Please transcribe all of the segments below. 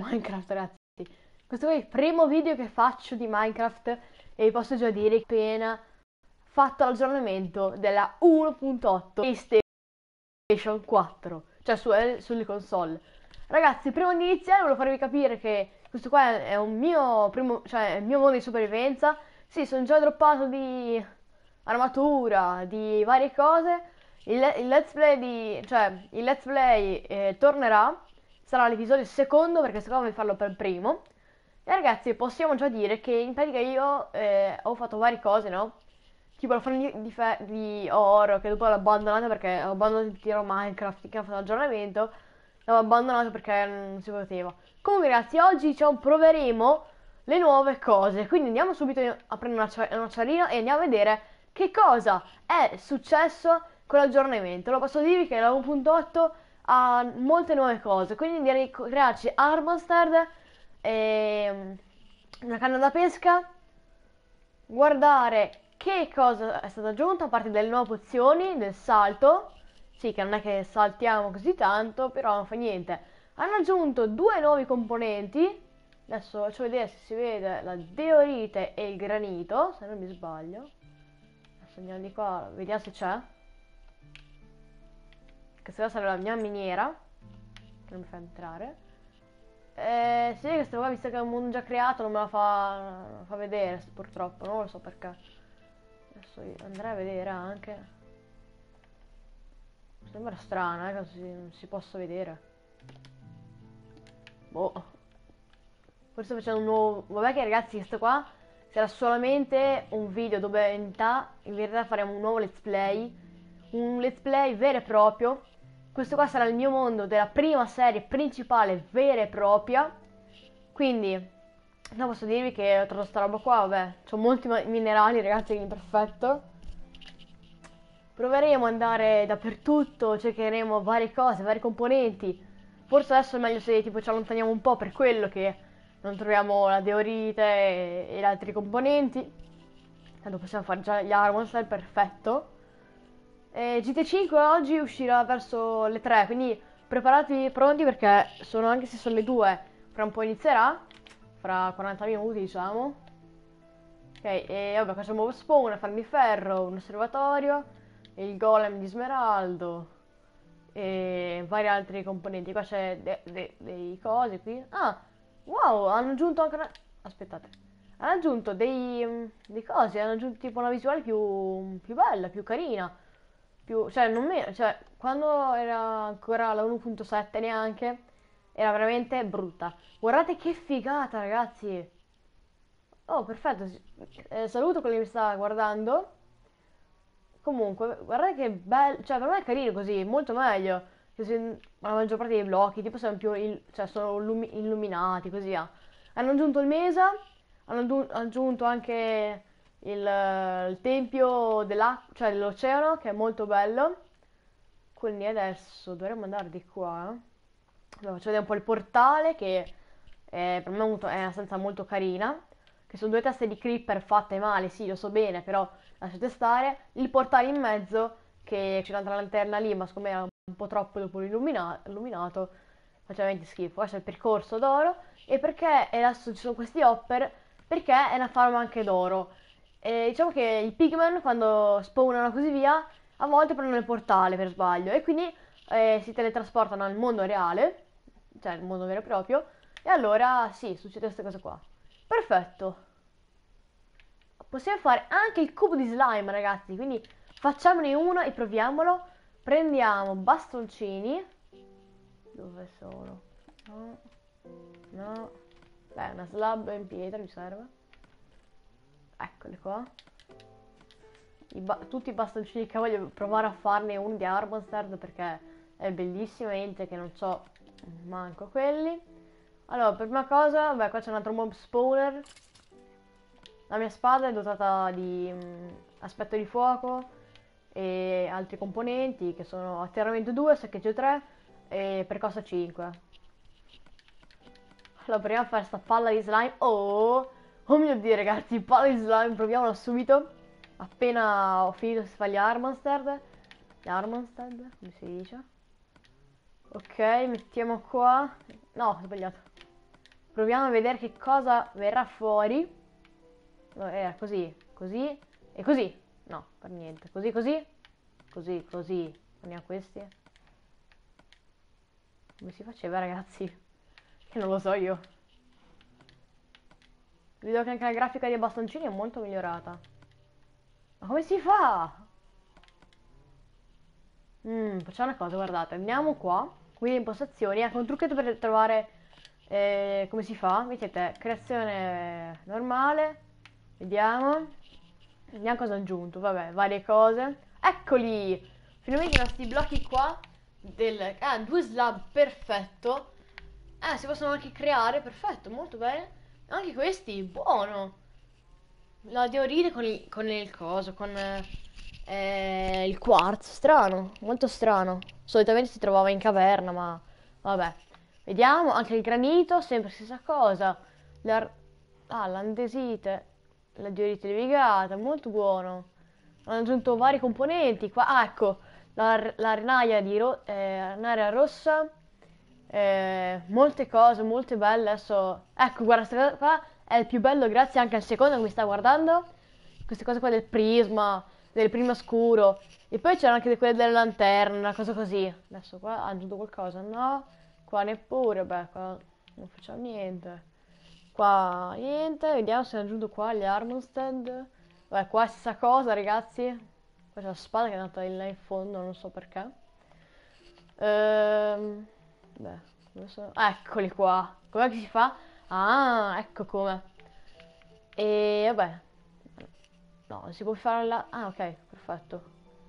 Minecraft, ragazzi. Questo è il primo video che faccio di Minecraft e vi posso già dire che appena fatto l'aggiornamento della 1.8 PlayStation 4, cioè sulle console. Ragazzi, prima di iniziare volevo farvi capire che questo qua è un mio primo, cioè il mio modo di sopravvivenza. Sì, sono già droppato di armatura, di varie cose. Il let's play tornerà, sarà l'episodio secondo perché secondo me farlo per primo. E ragazzi, possiamo già dire che in pratica io ho fatto varie cose, no? Tipo la forma di oro che dopo l'ho abbandonata perché ho abbandonato il tiro Minecraft che ha fatto l'aggiornamento. L'ho abbandonato perché non si poteva. Comunque ragazzi, oggi diciamo proveremo le nuove cose. Quindi andiamo subito a prendere una ciarina e andiamo a vedere che cosa è successo con l'aggiornamento. Lo posso dirvi che la 1.8 ha molte nuove cose. Quindi direi di crearci Armonstead e una canna da pesca. Guardare che cosa è stato aggiunto a parte delle nuove opzioni del salto. Sì, che non è che saltiamo così tanto, però non fa niente. Hanno aggiunto due nuovi componenti. Adesso faccio vedere se si vede la deorite e il granito, se non mi sbaglio. Adesso andiamo di qua, vediamo se c'è. Questa sarà la mia miniera, che non mi fa entrare. Sì, questa qua, visto che è un mondo già creato, non me la fa vedere, purtroppo, non lo so perché. Adesso andrei a vedere anche. Sembra strana, che non si possa vedere. Boh. Forse facendo un nuovo. Vabbè che ragazzi, questo qua sarà solamente un video dove in verità faremo un nuovo let's play. Un let's play vero e proprio. Questo qua sarà il mio mondo della prima serie principale vera e propria. Quindi, non posso dirvi che ho trovato sta roba qua, vabbè. C'ho molti minerali, ragazzi, quindi perfetto. Proveremo ad andare dappertutto, cercheremo varie cose, vari componenti. Forse adesso è meglio se tipo ci allontaniamo un po' per quello che non troviamo la deorite e gli altri componenti. Tanto possiamo fare già gli Armonstyle, perfetto. E GT5 oggi uscirà verso le 3, quindi preparatevi pronti perché sono, anche se sono le 2, fra un po' inizierà, fra 40 minuti diciamo. Ok, e vabbè, questo è un nuovo spawn, una farm di ferro, un osservatorio, il golem di smeraldo e vari altri componenti. Qua c'è dei cosi qui. Ah, wow, hanno aggiunto anche aspettate. Hanno aggiunto dei cosi, hanno aggiunto tipo una visuale più bella, più carina. Cioè, non me, cioè, quando era ancora la 1.7 neanche, era veramente brutta. Guardate che figata, ragazzi. Oh, perfetto. Saluto quelli che mi sta guardando. Comunque, guardate che bello. Cioè, per me è carino così, molto meglio. La maggior parte dei blocchi, tipo, sono più cioè, sono illuminati, così. Hanno aggiunto il mesa. Hanno aggiunto anche il tempio cioè dell'oceano, che è molto bello. Quindi adesso dovremmo andare di qua. Allora, faccio vedere un po' il portale, che per me è una stanza molto carina. Che sono due teste di creeper fatte male, sì, lo so bene, però lasciate stare. Il portale in mezzo, che c'è un'altra lanterna lì, ma secondo me era un po' troppo dopo illuminato. Faceva veramente schifo. Questo è il percorso d'oro. E perché adesso ci sono questi hopper? Perché è una farm anche d'oro. E diciamo che i pigmen, quando spawnano così via, a volte prendono il portale per sbaglio. E quindi si teletrasportano nel mondo reale, cioè nel mondo vero e proprio. E allora sì, succede questa cosa qua. Perfetto. Possiamo fare anche il cubo di slime, ragazzi. Quindi facciamone uno e proviamolo. Prendiamo bastoncini. Dove sono? No. No. Beh, una slab in pietra mi serve. Eccole qua. Tutti i bastoncini che voglio provare a farne uno di Armonsterd perché è bellissimo. E niente che non so manco quelli. Allora, per prima cosa, beh, qua c'è un altro mob spawner. La mia spada è dotata di aspetto di fuoco e altri componenti che sono atterramento 2, saccheggio 3 e percossa 5. Allora, proviamo a fare sta palla di slime. Oh mio Dio, ragazzi, palla di slime, proviamola subito. Appena ho finito di fare gli Armonstead. Gli Armonstead, come si dice? Ok, mettiamo qua. No, ho sbagliato. Proviamo a vedere che cosa verrà fuori. No, era così, così e così. No, per niente. Così, così. Così, così. Prendiamo questi. Come si faceva, ragazzi? Che non lo so io. Vedo che anche la grafica dei bastoncini è molto migliorata. Ma come si fa? Facciamo una cosa, guardate, andiamo qua, qui impostazioni, ecco un trucchetto per trovare come si fa, mettete creazione normale, vediamo, vediamo cosa ho aggiunto, vabbè, varie cose, eccoli, finalmente questi blocchi qua, due slab, perfetto, si possono anche creare, perfetto, molto bene, anche questi, buono, la diorite con il coso, con il quartz, strano, molto strano. Solitamente si trovava in caverna, ma vabbè. Vediamo, anche il granito, sempre stessa cosa. L'andesite, la diorite levigata, molto buono. Hanno aggiunto vari componenti qua. Ah, ecco, l'arenaia arenaia rossa. Molte cose, molte belle. Adesso, ecco, guarda, questa cosa qua è il più bello grazie anche al secondo che mi sta guardando. Queste cose qua del prisma, del prisma scuro. E poi c'erano anche quelle delle lanterne, una cosa così. Adesso qua ha aggiunto qualcosa, no? Qua neppure, beh, qua non facciamo niente. Qua niente, vediamo se ha aggiunto qua gli Armstead. Beh, qua stessa cosa, ragazzi. Qua c'è la spada che è andata là in fondo, non so perché. Beh, non so. Eccoli qua. Com'è che si fa? Ah, ecco come. E vabbè. No, non si può fare là. Ah, ok, perfetto.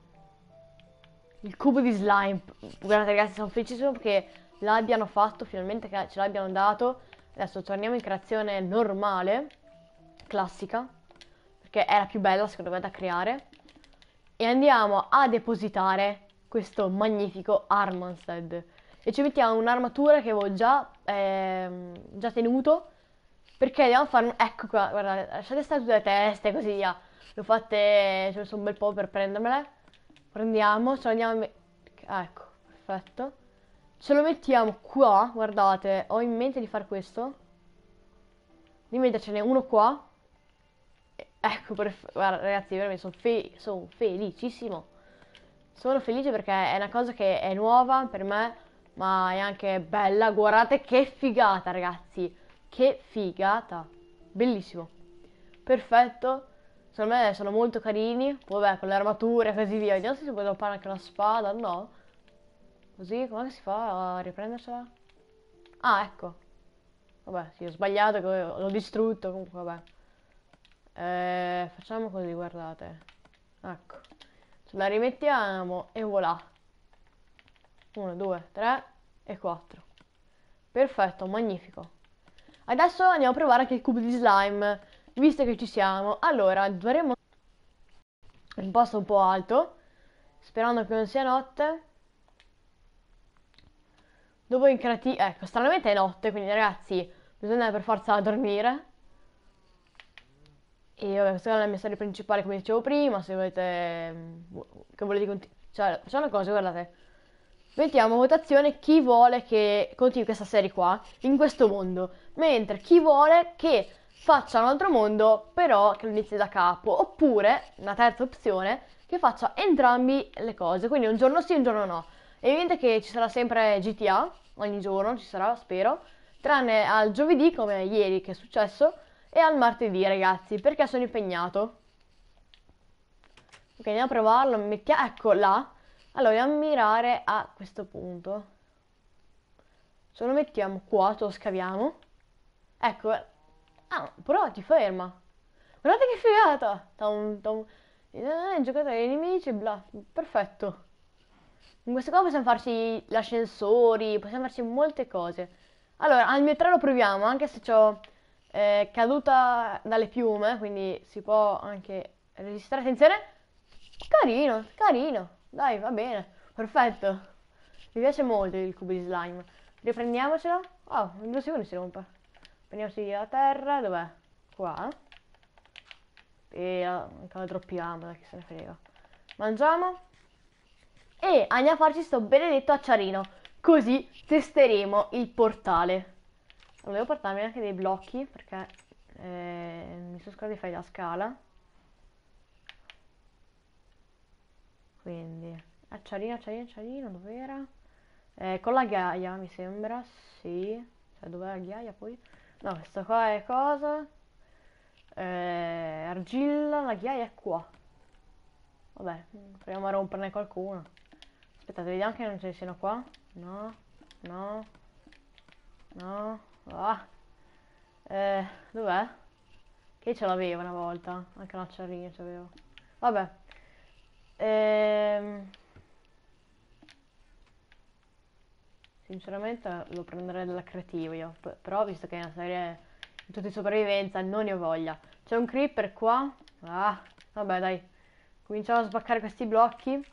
Il cubo di slime. Guardate ragazzi, sono felicissimo perché l'abbiano fatto, finalmente che ce l'abbiano dato. Adesso torniamo in creazione normale, classica, perché è la più bella secondo me da creare. E andiamo a depositare questo magnifico Armstead. E ci mettiamo un'armatura che avevo già tenuto. Perché dobbiamo fare un... Ecco qua, guardate, lasciate stare tutte le teste e così via. Le ho fatte... Ce ne sono un bel po' per prendermele. Prendiamo, ce lo andiamo a ecco, perfetto. Ce lo mettiamo qua, guardate, ho in mente di fare questo. Di mettercene uno qua. Ecco, guarda ragazzi, veramente sono felicissimo. Sono felice perché è una cosa che è nuova per me, ma è anche bella. Guardate che figata, ragazzi. Che figata. Bellissimo. Perfetto. Secondo me sono molto carini. Vabbè, con le armature e così via. Vediamo se si può droppare anche la spada. No. Così, come si fa a riprendersela? Ah, ecco. Vabbè, sì, ho sbagliato, l'ho distrutto. Comunque, vabbè. Facciamo così, guardate. Ecco. Ce la rimettiamo e voilà. 1, 2, 3 e 4. Perfetto, magnifico. Adesso andiamo a provare anche il cubo di slime. Visto che ci siamo, allora dovremo un posto un po' alto, sperando che non sia notte. Dopo in creativa, ecco, stranamente è notte, quindi ragazzi, bisogna per forza dormire. E vabbè, questa è la mia serie principale, come dicevo prima, se volete, che volete continuare, cioè, facciamo una cosa, guardate. Mettiamo a votazione chi vuole che continui questa serie qua, in questo mondo, mentre chi vuole che faccia un altro mondo, però che lo inizi da capo, oppure, una terza opzione, che faccia entrambi le cose, quindi un giorno sì, un giorno no. È evidente che ci sarà sempre GTA, ogni giorno ci sarà, spero, tranne al giovedì, come ieri che è successo, e al martedì, ragazzi, perché sono impegnato. Ok, andiamo a provarlo, ecco là. Allora, andiamo a mirare a questo punto. Se lo mettiamo qua, ce lo scaviamo. Ecco, però ti ferma. Guardate che figata! Giocate ai nemici, bla. Perfetto. In questo qua possiamo farci gli ascensori, possiamo farci molte cose. Allora, al mio 3 lo proviamo, anche se ho caduta dalle piume, quindi si può anche resistere. Attenzione! Carino, carino. Dai, va bene. Perfetto. Mi piace molto il cubo di slime. Riprendiamocelo. Oh, in 2 secondi si rompe. Prendiamoci la terra. Dov'è? Qua. E anche la droppiamo, dai, che se ne frega. Mangiamo. E andiamo a farci sto benedetto acciarino. Così testeremo il portale. Volevo portarmi anche dei blocchi perché mi sono scordato di fare la scala. Quindi acciarino, dov'era? Con la ghiaia mi sembra, sì. Cioè dov'è la ghiaia poi? No, questo qua è cosa? Argilla, la ghiaia è qua. Vabbè, proviamo a romperne qualcuno. Aspettate, vediamo che non ce ne siano qua. No, no, no. Ah. Dov'è? Che ce l'avevo una volta. Anche l'acciarino c'avevo. Vabbè. Sinceramente lo prenderei dalla creativa io. Però visto che è una serie di tutti sopravvivenza, non ne ho voglia. C'è un creeper qua. Ah, vabbè dai. Cominciamo a sbaccare questi blocchi.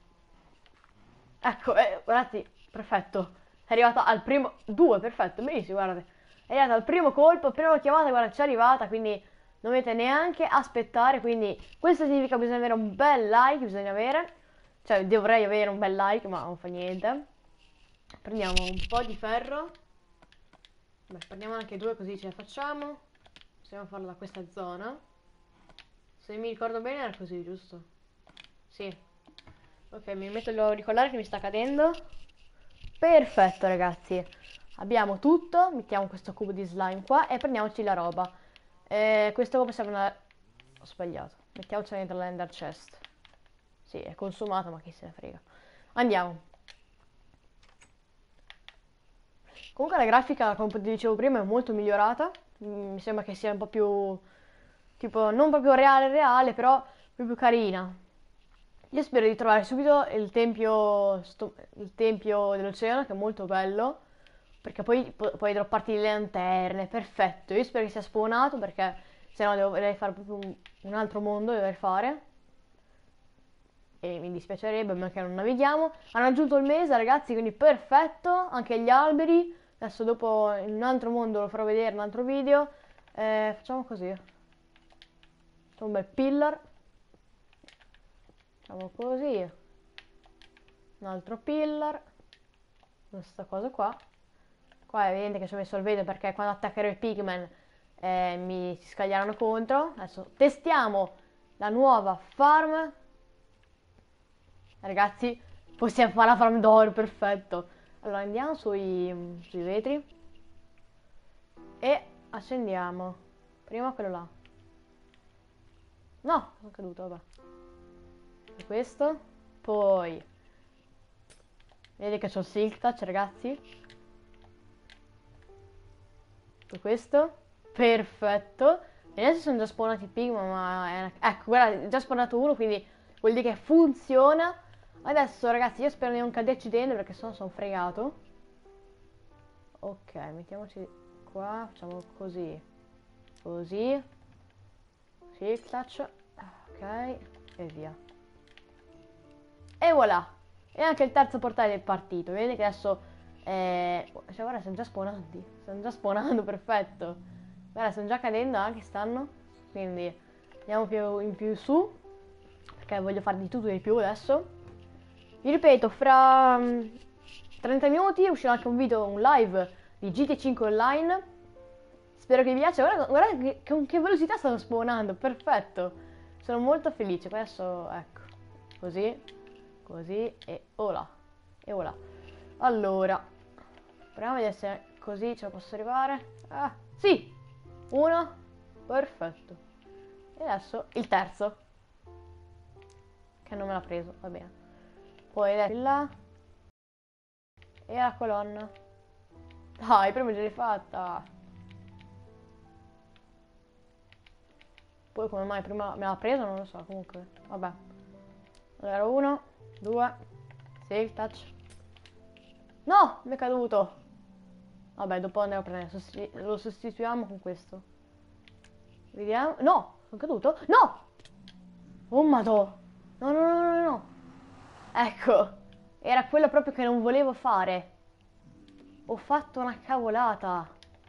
Ecco, guardate, perfetto. È arrivata al primo... Due, perfetto, benissimo, guardate. È arrivata al primo colpo, prima chiamata, guarda, c'è arrivata, quindi non dovete neanche aspettare, quindi questo significa che bisogna avere un bel like, bisogna avere. Cioè, dovrei avere un bel like, ma non fa niente. Prendiamo un po' di ferro. Beh, prendiamo anche due così ce la facciamo. Possiamo farlo da questa zona. Se mi ricordo bene era così, giusto? Sì. Ok, mi metto l'auricolare che mi sta cadendo. Perfetto, ragazzi. Abbiamo tutto. Mettiamo questo cubo di slime qua e prendiamoci la roba. Questo qua possiamo andare... Ho sbagliato. Mettiamoci dentro l'ender chest. Sì, è consumato, ma chi se ne frega. Andiamo. Comunque la grafica, come dicevo prima, è molto migliorata. Mi sembra che sia un po' più... tipo, non proprio reale, però più carina. Io spero di trovare subito il tempio dell'oceano, che è molto bello, perché poi puoi dropparti le lanterne, perfetto. Io spero che sia spawnato, perché se no dovrei fare proprio un altro mondo, dovrei fare. E mi dispiacerebbe, perché non navighiamo. Hanno aggiunto il mese, ragazzi, quindi perfetto. Anche gli alberi. Adesso dopo in un altro mondo lo farò vedere in un altro video. Facciamo così. Facciamo un bel pillar. Facciamo così. Un altro pillar. Questa cosa qua. Qua è evidente che ci ho messo il vetro perché quando attaccherò i pigmen mi si scaglieranno contro. Adesso testiamo la nuova farm. Ragazzi, possiamo fare la farm d'oro, perfetto. Allora andiamo sui vetri e accendiamo. Prima quello là. No, sono caduto, vabbè. E questo. Poi vedete che c'ho il silk touch, ragazzi. E questo. Perfetto. E adesso sono già spawnati i pigma, ma ecco, guarda, è già spawnato uno, quindi vuol dire che funziona. Adesso, ragazzi, io spero di non caderci dentro perché sennò sono fregato. Ok, mettiamoci qua, facciamo così. Così. Silk touch. Ok, e via. E voilà. E anche il terzo portale è partito. Vedete che adesso... cioè, guarda, sono già spawnati. Stanno già spawnando, perfetto. Guarda, stanno già cadendo anche, stanno. Quindi andiamo più in più su. Perché voglio fare di tutto e di più adesso. Vi ripeto, fra 30 minuti uscirà anche un video, un live di GT5 Online. Spero che vi piaccia. Guarda con che velocità stanno spawnando, perfetto. Sono molto felice. Adesso, ecco, così, così e ora. E ora. Allora, proviamo a vedere se così ce la posso arrivare. Ah, sì! Uno, perfetto. E adesso il terzo. Che non me l'ha preso, va bene. Poi adesso là. E la colonna. Dai, prima ce l'hai fatta. Poi come mai prima me l'ha preso non lo so, comunque. Vabbè. Allora, 1, 2, save touch. No, mi è caduto. Vabbè, dopo andiamo a prendere. Lo sostituiamo con questo. Vediamo. No, sono caduto. No! Oh madò. No, no, no, no, no. Ecco. Era quello proprio che non volevo fare. Ho fatto una cavolata.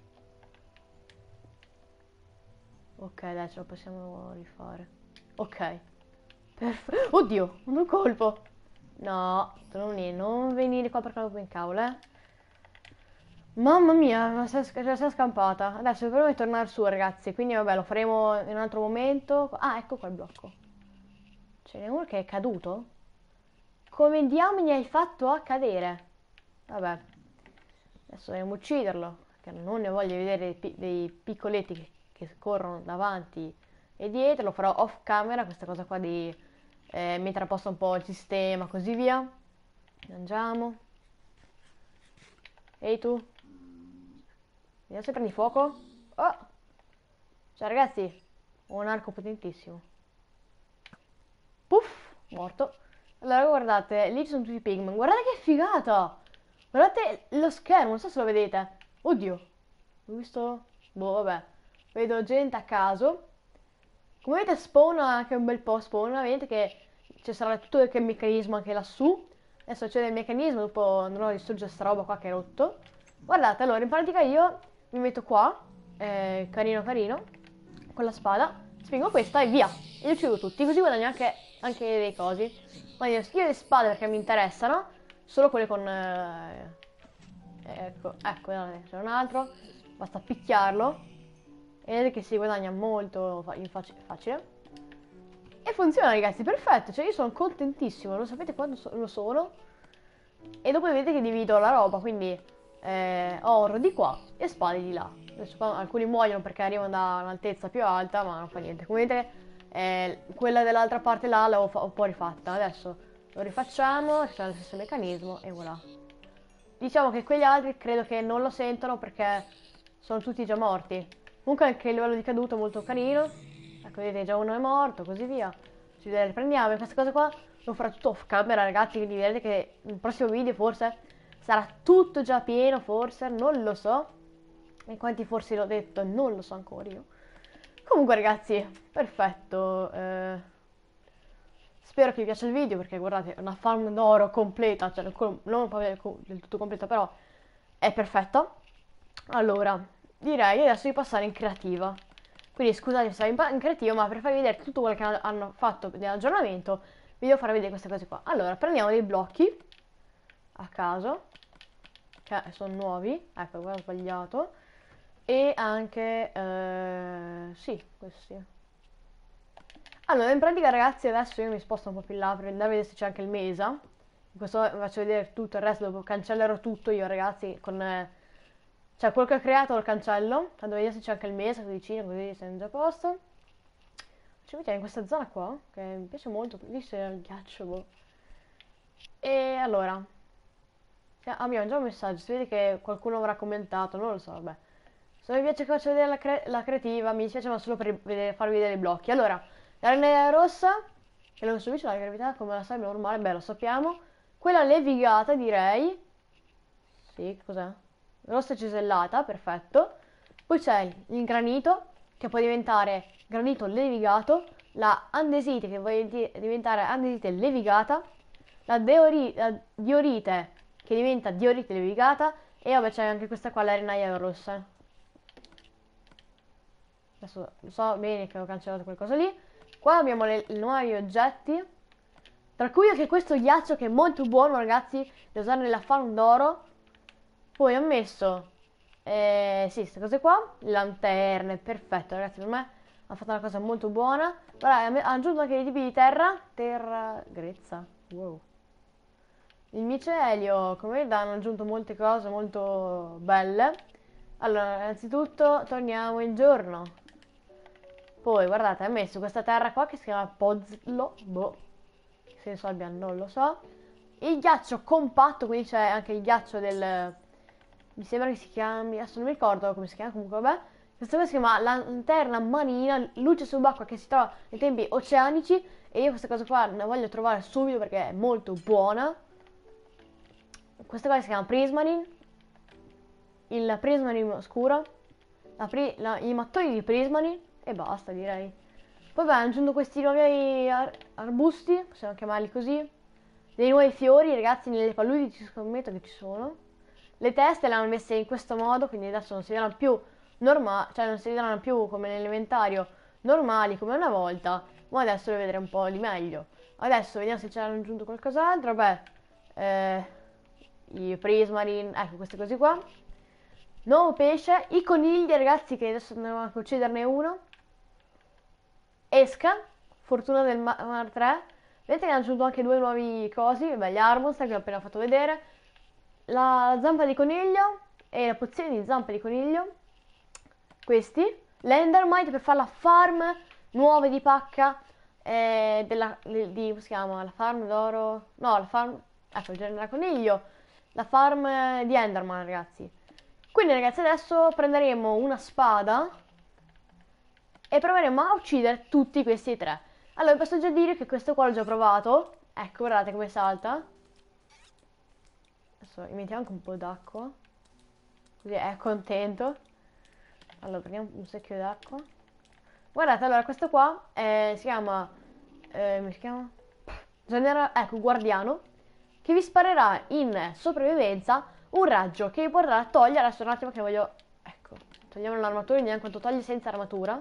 Ok, dai, ce lo possiamo rifare. Ok. Perfetto. Oddio, un colpo. No, tu non venire qua perché lo in cavolo, Mamma mia, si è scampata. Adesso proviamo a tornare su, ragazzi. Quindi vabbè, lo faremo in un altro momento. Ah, ecco qua il blocco. Ce n'è uno che è caduto? Come diamine hai fatto a cadere? Vabbè, adesso dobbiamo ucciderlo. Perché non ne voglio vedere dei piccoletti che corrono davanti e dietro. Lo farò off camera, questa cosa qua di mettere a posto un po' il sistema, così via. Mangiamo. Ehi tu, vediamo se prendi fuoco. Oh! Cioè ragazzi, ho un arco potentissimo. Puff, morto. Allora guardate, lì ci sono tutti i pigman. Guardate che figata! Guardate lo schermo, non so se lo vedete. Oddio, ho visto? Boh, vabbè. Vedo gente a caso. Come vedete spawna anche un bel po', spawna, vedete che ci sarà tutto il meccanismo anche lassù. Adesso c'è il meccanismo, dopo andrò a distruggere sta roba qua che è rotto. Guardate, allora in pratica io mi metto qua, carino carino, con la spada, spingo questa e via. E li uccido tutti, così guadagno anche dei cosi. Guadagno io le spade perché mi interessano, solo quelle con... ecco, guardate, c'è un altro, basta picchiarlo. E vedete che si guadagna molto facile. E funziona ragazzi, perfetto, cioè io sono contentissimo, lo sapete quando lo sono? E dopo vedete che divido la roba, quindi oro di qua e spade di là. Adesso qua alcuni muoiono perché arrivano da un'altezza più alta, ma non fa niente. Come vedete quella dell'altra parte là l'ho un po' rifatta. Adesso lo rifacciamo, c'è lo stesso meccanismo e voilà. Diciamo che quegli altri credo che non lo sentono perché sono tutti già morti. Comunque anche il livello di caduto è molto carino. Ecco, vedete, già uno è morto, così via. Ci riprendiamo. E questa cosa qua lo farò tutto off camera, ragazzi. Quindi vedete che nel prossimo video forse sarà tutto già pieno, forse. Non lo so. E quanti forse l'ho detto, non lo so ancora io. Comunque, ragazzi, perfetto. Spero che vi piaccia il video perché guardate, è una farm d'oro completa. Cioè, non proprio del tutto completa, però è perfetta. Allora, direi adesso di passare in creativa. Quindi scusate se sono in creativa, ma per farvi vedere tutto quello che hanno fatto nell'aggiornamento, vi devo far vedere queste cose qua. Allora, prendiamo dei blocchi a caso, che sono nuovi. Ecco, qua ho sbagliato. E anche, sì, questi. Allora, in pratica ragazzi, adesso io mi sposto un po' più in là per andare a vedere se c'è anche il mesa. In questo vi faccio vedere tutto il resto, dopo cancellerò tutto io ragazzi con... cioè, quello che ho creato lo cancello. Vado a vedere se c'è anche il mese qui vicino, così siamo già a posto. Ci mettiamo in questa zona qua, che mi piace molto. Lì c'è il ghiaccio, boh. E allora... abbiamo già un messaggio, si vede che qualcuno avrà commentato, non lo so, vabbè. Se vi piace che faccio vedere la creativa, mi dispiace ma solo per farvi vedere i blocchi. Allora, la ragnatela rossa, che non subisce la gravità come la sabbia normale, beh, lo sappiamo. Quella levigata, direi. Sì, che cos'è? Rossa cisellata, perfetto. Poi c'è il granito, che può diventare granito levigato. La andesite, che vuol diventare andesite levigata. La diorite, che diventa diorite levigata. E vabbè, c'è anche questa qua, la renaia rossa. Adesso lo so bene che ho cancellato qualcosa lì. Qua abbiamo i nuovi oggetti. Tra cui anche questo ghiaccio che è molto buono, ragazzi, da usare nella farm d'oro. Poi ho messo, sì, queste cose qua, lanterne, perfetto, ragazzi, per me ha fatto una cosa molto buona. Guarda, ha aggiunto anche dei tipi di terra grezza, wow. Il micelio, come vedete, hanno aggiunto molte cose molto belle. Allora, innanzitutto, torniamo in giorno. Poi, guardate, ha messo questa terra qua che si chiama Pozlo, boh, che senso abbia, non lo so. Il ghiaccio compatto, quindi c'è anche il ghiaccio del... mi sembra che si chiami, adesso non mi ricordo come si chiama, comunque vabbè. Questa cosa si chiama lanterna marina, luce subacquea che si trova nei tempi oceanici. E io questa cosa qua la voglio trovare subito perché è molto buona. Questa cosa si chiama Prismarine. Il Prismarine oscuro. I mattoni di Prismarine. E basta, direi. Poi beh, hanno aggiunto questi nuovi arbusti, possiamo chiamarli così. Dei nuovi fiori, ragazzi, nelle paludi ci scommetto che ci sono. Le teste le hanno messe in questo modo, quindi adesso non si vedranno più normali, cioè non si vedranno più come nell'inventario normali come una volta, ma adesso le vedremo un po' di meglio. Adesso vediamo se ci hanno aggiunto qualcos'altro. Beh, i prismarine, ecco queste cose qua. Nuovo pesce, i conigli ragazzi, che adesso andiamo a ucciderne uno. Esca, fortuna del Mar 3. Vedete che hanno aggiunto anche due nuovi cosi, vabbè, gli Armonster che ho appena fatto vedere. La zampa di coniglio e la pozione di zampa di coniglio. Questi. L'Endermite per fare la farm nuove di pacca. Come si chiama? La farm d'oro. No, la farm. Ecco, il genere coniglio. La farm di Enderman, ragazzi. Quindi, ragazzi, adesso prenderemo una spada e proveremo a uccidere tutti questi tre. Allora, vi posso già dire che questo qua l'ho già provato. Ecco, guardate come salta. Adesso gli mettiamo anche un po' d'acqua. Così è contento. Allora, prendiamo un secchio d'acqua. Guardate, allora, questo qua si chiama... come si chiama? Ecco, guardiano. Che vi sparerà in sopravvivenza un raggio che vi potrà togliere. Adesso un attimo che voglio... Ecco, togliamo l'armatura, vediamo quanto toglie senza armatura.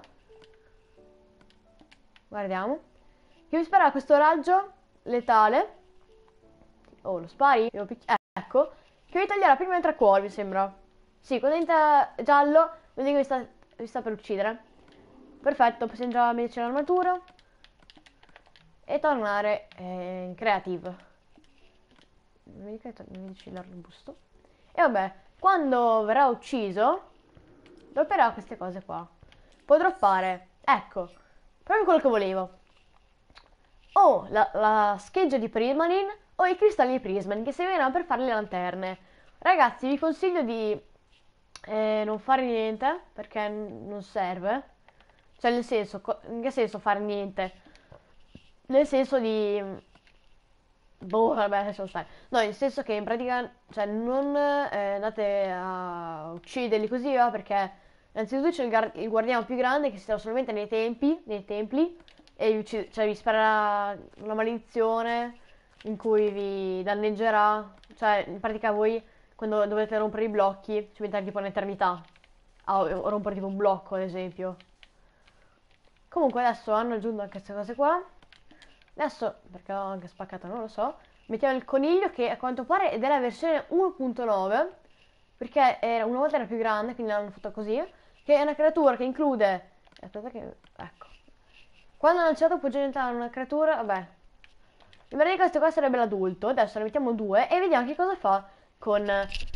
Guardiamo. Che vi sparerà questo raggio letale. Oh, lo spari? Ecco. Che vi toglierà prima di 3 cuori, mi sembra. Sì, quando diventa giallo, vuol dire che vi sta per uccidere. Perfetto, possiamo già metterci l'armatura. E tornare in creative. Non mi dica mi dici l'arbusto. E vabbè, quando verrà ucciso, dropperà queste cose qua. Può droppare, ecco, proprio quello che volevo. O la scheggia di Prismanin o i cristalli di Prismanin che serviranno per fare le lanterne. Ragazzi, vi consiglio di non fare niente perché non serve. Cioè, nel senso, in che senso fare niente? Nel senso di... Boh, vabbè, lasciamo stare. No, nel senso che in pratica, cioè, non andate a ucciderli così, va, perché innanzitutto c'è il guardiano più grande che si trova solamente nei templi, e cioè, vi sparerà una maledizione in cui vi danneggerà. Cioè, in pratica voi, quando dovete rompere i blocchi, ci mettete tipo un'eternità a rompere tipo un blocco, ad esempio. Comunque adesso hanno aggiunto anche queste cose qua. Adesso, perché l'ho anche spaccata, non lo so, mettiamo il coniglio che a quanto pare è della versione 1.9, perché una volta era più grande, quindi l'hanno fatto così, che è una creatura che include... Aspetta che... ecco. Quando è lanciato può diventare una creatura... Vabbè. In pratica questo qua sarebbe l'adulto, adesso ne mettiamo 2 e vediamo che cosa fa con...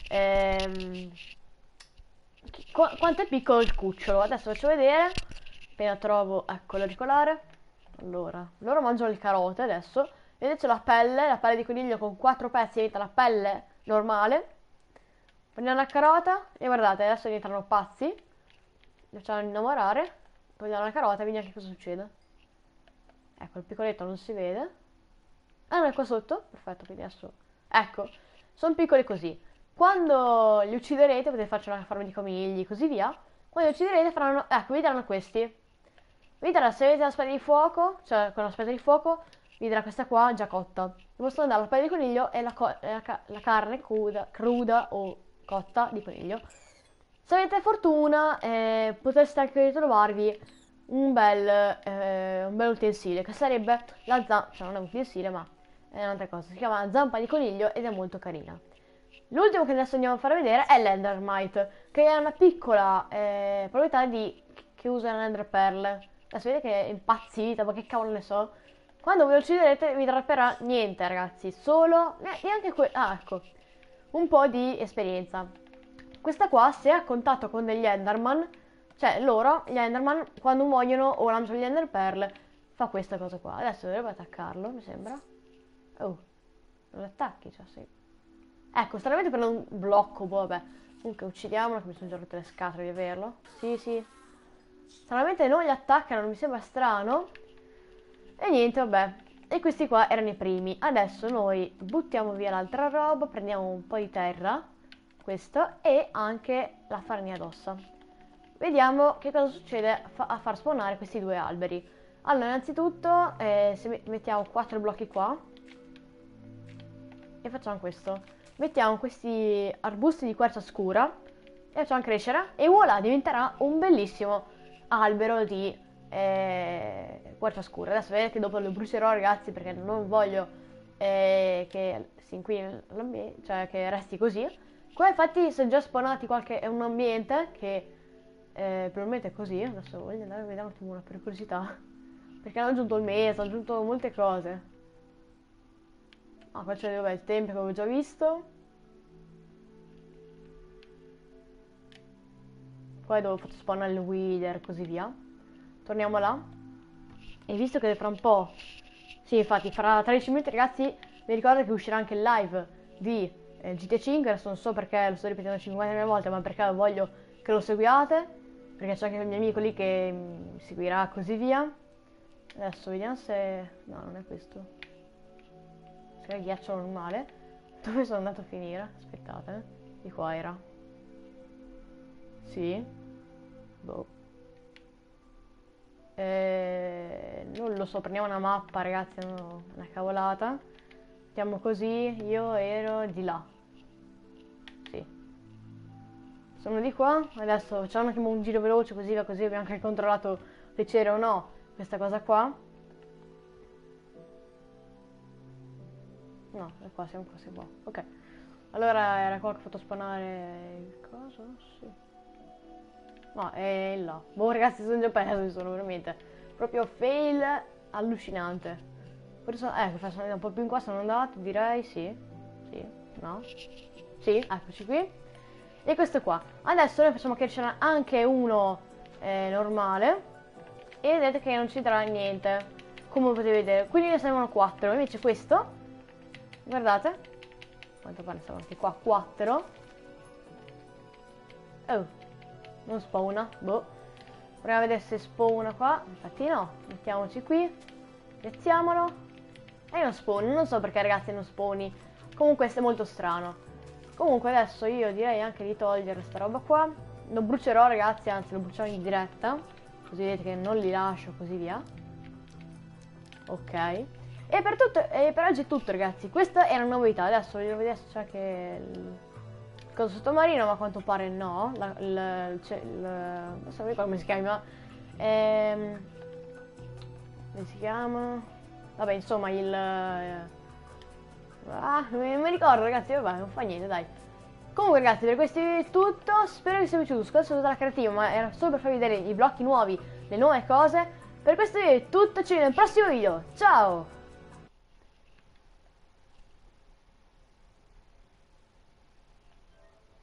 quanto è piccolo il cucciolo. Adesso faccio vedere, appena trovo, ecco, l'auricolare. Allora, loro mangiano le carote adesso. Vedete c'è la pelle di coniglio con 4 pezzi diventa la pelle normale. Prendiamo la carota e guardate, adesso diventano pazzi. Li facciamo innamorare. Prendiamo la carota e vediamo che cosa succede. Ecco, il piccoletto non si vede. Ah, no, è qua sotto? Perfetto, quindi adesso... Ecco, sono piccoli così. Quando li ucciderete potete farci una farma di conigli, così via. Quando li ucciderete faranno... Ecco, vi daranno questi. Vi darà, se avete la spada di fuoco, cioè con la spada di fuoco, vi darà questa qua già cotta. Vi possono dare la pelle di coniglio e la carne cruda o cotta di coniglio. Se avete fortuna, potreste anche trovarvi un bel utensile, che sarebbe la zampa, cioè non è un utensile, ma è un'altra cosa. Si chiama zampa di coniglio ed è molto carina. L'ultimo che adesso andiamo a far vedere è l'Endermite, che è una piccola proprietà che usa l'Ender Pearl. Adesso vedete che è impazzita, ma che cavolo ne so. Quando voi lo ucciderete vi dropperà niente, ragazzi. Solo, neanche ecco, un po' di esperienza. Questa qua, se è a contatto con degli Enderman, cioè loro, gli Enderman, quando muoiono o lanciano gli Ender Pearl, fa questa cosa qua. Adesso dovrebbe attaccarlo, mi sembra. Oh, non attacchi, cioè sì. Ecco, stranamente per un blocco, boh, vabbè. Comunque uccidiamolo, che mi sono già rotte le scatole di averlo. Sì, sì. Stranamente non li attaccano, mi sembra strano. E niente, vabbè. E questi qua erano i primi. Adesso noi buttiamo via l'altra roba, prendiamo un po' di terra, questo, e anche la farina d'ossa. Vediamo che cosa succede a far spawnare questi due alberi. Allora, innanzitutto, se mettiamo 4 blocchi qua, e facciamo questo. Mettiamo questi arbusti di quercia scura, e facciamo crescere, e voilà, diventerà un bellissimo albero di quercia scura. Adesso vedete che dopo lo brucerò, ragazzi, perché non voglio che si inquini l'ambiente, cioè che resti così. Qua infatti sono già spawnati qualche... è un ambiente che probabilmente è così. Adesso voglio andare a vedere un attimo per curiosità. Perché hanno aggiunto il mese, hanno aggiunto molte cose. Ah, qua c'è dov'è il tempio che avevo già visto. Poi dove ho fatto spawnare il wither e così via. Torniamo là. E visto che fra un po'... Sì, infatti, fra 13 minuti, ragazzi, vi ricordo che uscirà anche il live di GTA 5. Adesso non so perché lo sto ripetendo 50.000 volte, ma perché voglio che lo seguiate. Perché c'è anche il mio amico lì che mi seguirà così via. Adesso vediamo se... No, non è questo. Se è ghiaccio normale. Dove sono andato a finire? Aspettate. Di qua era. Sì. Boh. Non lo so, prendiamo una mappa, ragazzi, no, una cavolata. Mettiamo così, io ero di là. Sì. Sono di qua, adesso facciamo anche un giro veloce così abbiamo anche controllato se c'era o no questa cosa qua. No, è qua, siamo qua. Ok. Allora era qua che ho fatto spawnare il coso? Sì. No, è là. Boh, ragazzi, sono già perso, sono veramente proprio fail allucinante. Forse, sono un po' più in qua, sono andato, direi, sì. Sì, no. Sì, eccoci qui. E questo qua. Adesso noi facciamo che ce n'è anche uno normale. E vedete che non c'entra niente, come potete vedere. Quindi ne servono 4. Invece questo, guardate, quanto pare sono anche qua 4. Oh, non spawna, boh. Proviamo a vedere se spawna qua. Infatti no, mettiamoci qui, piazziamolo. E non spawna, non so perché, ragazzi, non spawni. Comunque questo è molto strano. Comunque adesso io direi anche di togliere sta roba qua. Lo brucerò, ragazzi, anzi lo bruciamo in diretta, così vedete che non li lascio, così via. Ok. E per oggi è tutto, ragazzi. Questa è una novità. Adesso voglio vedere se c'è anche il coso sottomarino, ma a quanto pare no. Non so come si chiama. Come si chiama? Vabbè, insomma, non mi ricordo, ragazzi. Vabbè, non fa niente, dai. Comunque, ragazzi, per questo è tutto. Spero vi sia piaciuto. Scusate se sono stata creativa, ma era solo per farvi vedere i blocchi nuovi, le nuove cose. Per questo è tutto. Ci vediamo nel prossimo video. Ciao!